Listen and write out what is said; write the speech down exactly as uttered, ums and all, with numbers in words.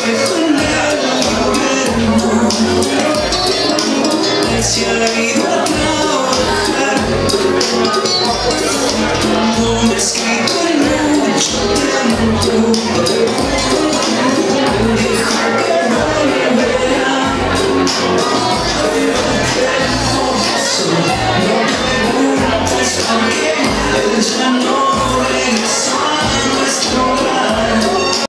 espejo en el invierno. Él se ha ido a trabajar. No me he escrito en mucho tiempo.